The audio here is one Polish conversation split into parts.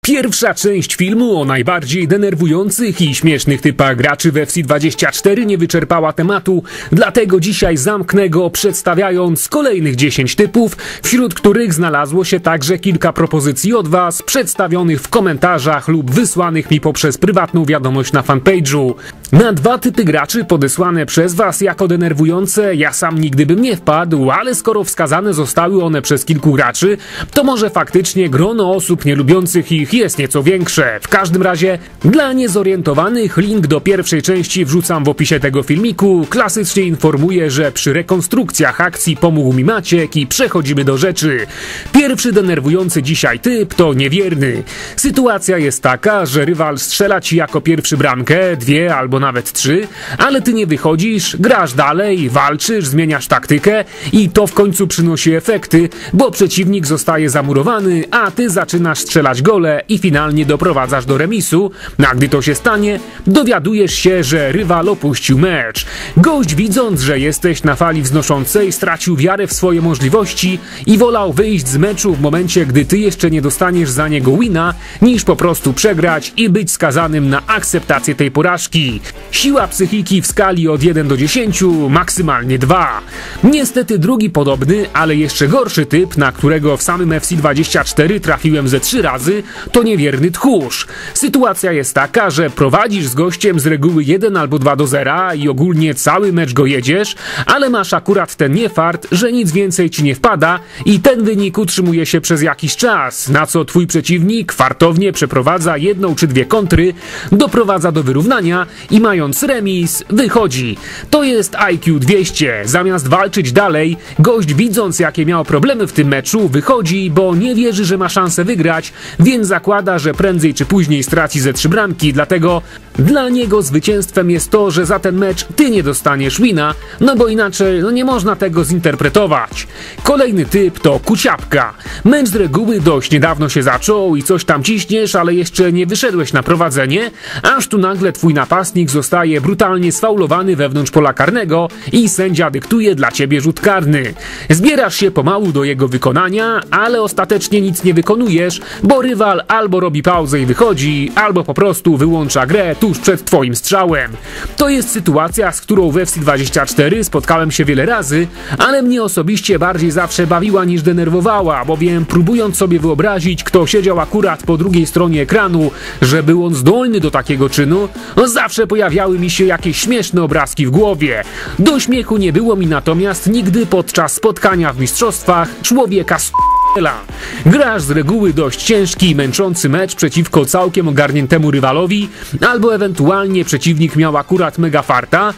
Pierwsza część filmu o najbardziej denerwujących i śmiesznych typach graczy w FC24 nie wyczerpała tematu, dlatego dzisiaj zamknę go przedstawiając kolejnych 10 typów, wśród których znalazło się także kilka propozycji od Was, przedstawionych w komentarzach lub wysłanych mi poprzez prywatną wiadomość na fanpage'u. Na 2 typy graczy podesłane przez Was jako denerwujące ja sam nigdy bym nie wpadł, ale skoro wskazane zostały one przez kilku graczy, to może faktycznie grono osób nie lubiących ich jest nieco większe. W każdym razie, dla niezorientowanych link do pierwszej części wrzucam w opisie tego filmiku. Klasycznie informuję, że przy rekonstrukcjach akcji pomógł mi Maciek i przechodzimy do rzeczy. Pierwszy denerwujący dzisiaj typ to niewierny. Sytuacja jest taka, że rywal strzela ci jako pierwszy bramkę, 2 albo nawet 3, ale ty nie wychodzisz, grasz dalej, walczysz, zmieniasz taktykę i to w końcu przynosi efekty, bo przeciwnik zostaje zamurowany, a ty zaczynasz strzelać gole i finalnie doprowadzasz do remisu, a gdy to się stanie, dowiadujesz się, że rywal opuścił mecz. Gość, widząc, że jesteś na fali wznoszącej, stracił wiarę w swoje możliwości i wolał wyjść z meczu w momencie, gdy ty jeszcze nie dostaniesz za niego wina, niż po prostu przegrać i być skazanym na akceptację tej porażki. Siła psychiki w skali od 1 do 10, maksymalnie 2. Niestety drugi podobny, ale jeszcze gorszy typ, na którego w samym FC24 trafiłem ze 3 razy, to niewierny tchórz. Sytuacja jest taka, że prowadzisz z gościem z reguły 1 albo 2 do 0 i ogólnie cały mecz go jedziesz, ale masz akurat ten niefart, że nic więcej ci nie wpada i ten wynik utrzymuje się przez jakiś czas, na co twój przeciwnik fartownie przeprowadza 1 czy 2 kontry, doprowadza do wyrównania i mając remis, wychodzi. To jest IQ 200. Zamiast walczyć dalej, gość, widząc jakie miał problemy w tym meczu, wychodzi, bo nie wierzy, że ma szansę wygrać, więc zakłada, że prędzej czy później straci ze 3 bramki, dlatego dla niego zwycięstwem jest to, że za ten mecz ty nie dostaniesz wina, no bo inaczej nie można tego zinterpretować. Kolejny typ to kuciapka. Mecz z reguły dość niedawno się zaczął i coś tam ciśniesz, ale jeszcze nie wyszedłeś na prowadzenie, aż tu nagle twój napastnik zostaje brutalnie sfaulowany wewnątrz pola karnego i sędzia dyktuje dla ciebie rzut karny. Zbierasz się pomału do jego wykonania, ale ostatecznie nic nie wykonujesz, bo rywal albo robi pauzę i wychodzi, albo po prostu wyłącza grę tuż przed twoim strzałem. To jest sytuacja, z którą w FC24 spotkałem się wiele razy, ale mnie osobiście bardziej zawsze bawiła niż denerwowała, bowiem próbując sobie wyobrazić, kto siedział akurat po drugiej stronie ekranu, że był on zdolny do takiego czynu, zawsze pojawiały mi się jakieś śmieszne obrazki w głowie. Do śmiechu nie było mi natomiast nigdy podczas spotkania w mistrzostwach człowieka z Grasz z reguły dość ciężki i męczący mecz przeciwko całkiem ogarniętemu rywalowi, albo ewentualnie przeciwnik miał akurat mega farta.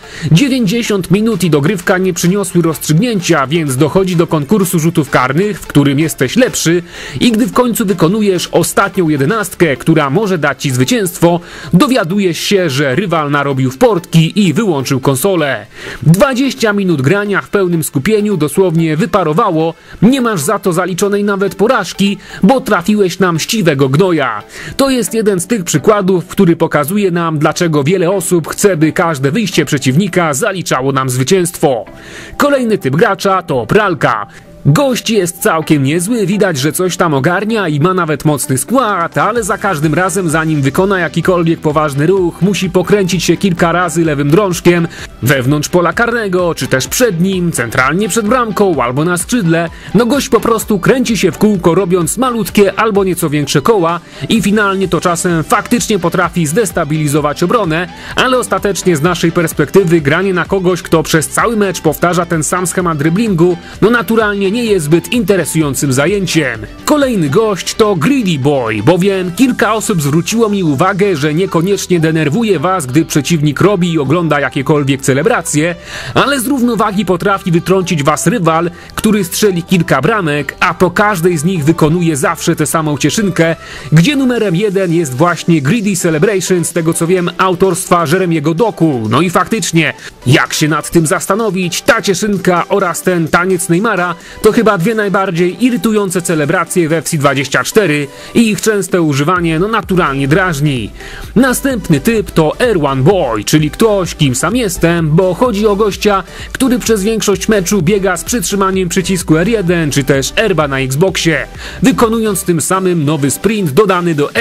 90 minut i dogrywka nie przyniosły rozstrzygnięcia, więc dochodzi do konkursu rzutów karnych, w którym jesteś lepszy i gdy w końcu wykonujesz ostatnią 11, która może dać ci zwycięstwo, dowiadujesz się, że rywal narobił w portki i wyłączył konsolę. 20 minut grania w pełnym skupieniu dosłownie wyparowało, nie masz za to zaliczonej nawet porażki, bo trafiłeś na mściwego gnoja. To jest jeden z tych przykładów, który pokazuje nam, dlaczego wiele osób chce, by każde wyjście przeciwnika zaliczało nam zwycięstwo. Kolejny typ gracza to pralka. Gość jest całkiem niezły, widać, że coś tam ogarnia i ma nawet mocny skład, ale za każdym razem, zanim wykona jakikolwiek poważny ruch, musi pokręcić się kilka razy lewym drążkiem wewnątrz pola karnego, czy też przed nim, centralnie przed bramką albo na skrzydle. Gość po prostu kręci się w kółko, robiąc malutkie albo nieco większe koła i finalnie to czasem faktycznie potrafi zdestabilizować obronę, ale ostatecznie z naszej perspektywy granie na kogoś, kto przez cały mecz powtarza ten sam schemat driblingu, naturalnie nie jest zbyt interesującym zajęciem. Kolejny gość to Greedy Boy, bowiem kilka osób zwróciło mi uwagę, że niekoniecznie denerwuje was, gdy przeciwnik robi i ogląda jakiekolwiek celebracje, ale z równowagi potrafi wytrącić was rywal, który strzeli kilka bramek, a po każdej z nich wykonuje zawsze tę samą cieszynkę, gdzie numerem 1 jest właśnie Greedy Celebration, z tego co wiem, autorstwa Jeremiego Doku. No i faktycznie, jak się nad tym zastanowić, ta cieszynka oraz ten taniec Neymara To chyba dwie najbardziej irytujące celebracje w FC24 i ich częste używanie naturalnie drażni. Następny typ to R1 Boy, czyli ktoś, kim sam jestem, bo chodzi o gościa, który przez większość meczu biega z przytrzymaniem przycisku R1 czy też R2 na Xboxie, wykonując tym samym nowy sprint dodany do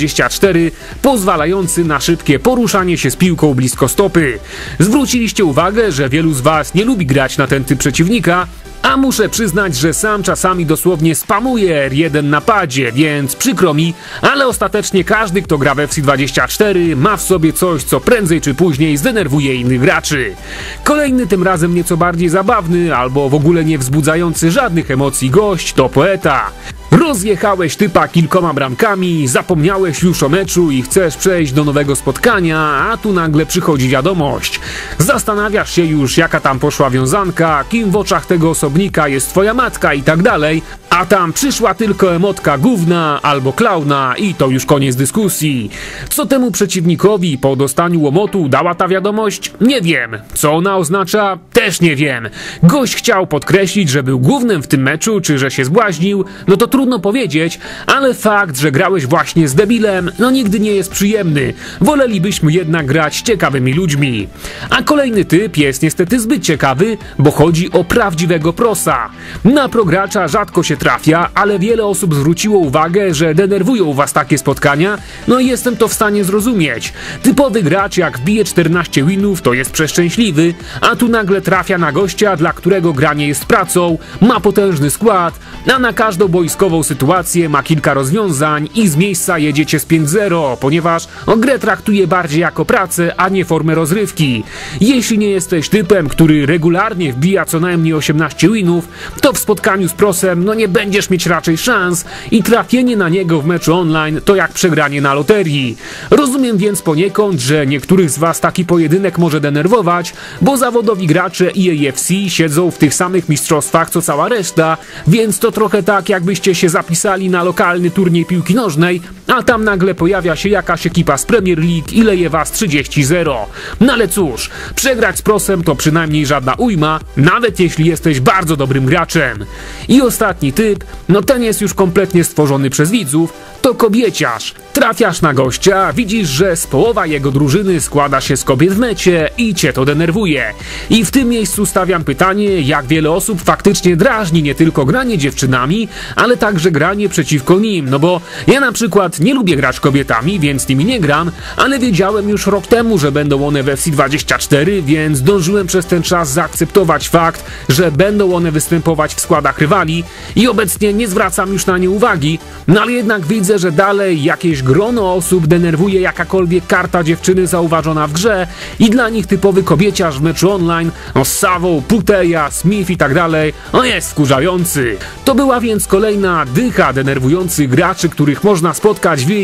FC24, pozwalający na szybkie poruszanie się z piłką blisko stopy. Zwróciliście uwagę, że wielu z Was nie lubi grać na ten typ przeciwnika, a muszę przyznać, że sam czasami dosłownie spamuję R1 na padzie, więc przykro mi, ale ostatecznie każdy, kto gra w FC24, ma w sobie coś, co prędzej czy później zdenerwuje innych graczy. Kolejny, tym razem nieco bardziej zabawny, albo w ogóle nie wzbudzający żadnych emocji gość to Poeta. Rozjechałeś typa kilkoma bramkami, zapomniałeś już o meczu i chcesz przejść do nowego spotkania, a tu nagle przychodzi wiadomość. Zastanawiasz się już, jaka tam poszła wiązanka, kim w oczach tego osobnika jest twoja matka i tak dalej, a tam przyszła tylko emotka gówna albo klauna i to już koniec dyskusji. Co temu przeciwnikowi po dostaniu łomotu dała ta wiadomość? Nie wiem. Co ona oznacza? Też nie wiem. Gość chciał podkreślić, że był głównym w tym meczu, czy że się zbłaźnił, no to trudno powiedzieć, ale fakt, że grałeś właśnie z debilem, nigdy nie jest przyjemny. Wolelibyśmy jednak grać z ciekawymi ludźmi. A kolejny typ jest niestety zbyt ciekawy, bo chodzi o prawdziwego prosa. Na progracza rzadko się trafia, ale wiele osób zwróciło uwagę, że denerwują was takie spotkania, i jestem to w stanie zrozumieć. Typowy gracz jak wbije 14 winów, to jest przeszczęśliwy, a tu nagle trafia na gościa, dla którego granie jest pracą, ma potężny skład, a na każdą boiskową sytuację ma kilka rozwiązań i z miejsca jedziecie z 5-0, ponieważ grę traktuje bardziej jako pracę, a nie formę rozrywki. Jeśli nie jesteś typem, który regularnie wbija co najmniej 18 winów, to w spotkaniu z prosem nie będziesz mieć raczej szans i trafienie na niego w meczu online to jak przegranie na loterii. Rozumiem więc poniekąd, że niektórych z was taki pojedynek może denerwować, bo zawodowi gracze EAFC siedzą w tych samych mistrzostwach co cała reszta, więc to trochę tak, jakbyście się zapisali na lokalny turniej piłki nożnej, a tam nagle pojawia się jakaś ekipa z Premier League i leje was 30-0. Ale cóż, przegrać z prosem to przynajmniej żadna ujma, nawet jeśli jesteś bardzo dobrym graczem. I ostatni typ, ten jest już kompletnie stworzony przez widzów, to kobieciarz. Trafiasz na gościa, widzisz, że z połowa jego drużyny składa się z kobiet w mecie i cię to denerwuje. I w tym miejscu stawiam pytanie, jak wiele osób faktycznie drażni nie tylko granie dziewczynami, ale także granie przeciwko nim, bo ja na przykład nie lubię grać kobietami, więc nimi nie gram, ale wiedziałem już rok temu, że będą one w FC24, więc zdążyłem przez ten czas zaakceptować fakt, że będą one występować w składach rywali i obecnie nie zwracam już na nie uwagi, ale jednak widzę, że dalej jakieś grono osób denerwuje jakakolwiek karta dziewczyny zauważona w grze i dla nich typowy kobieciarz w meczu online, Savą, Puteja, Smith i tak dalej, jest wkurzający. To była więc kolejna dycha denerwujących graczy, których można spotkać w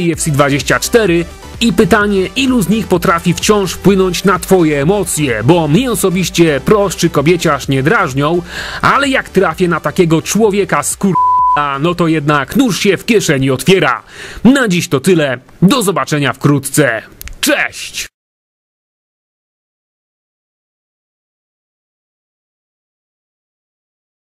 FC24 i pytanie, ilu z nich potrafi wciąż wpłynąć na twoje emocje, bo mnie osobiście prosz czy kobieciarz nie drażnią, ale jak trafię na takiego człowieka to jednak nóż się w kieszeni otwiera. Na dziś to tyle, do zobaczenia wkrótce, cześć!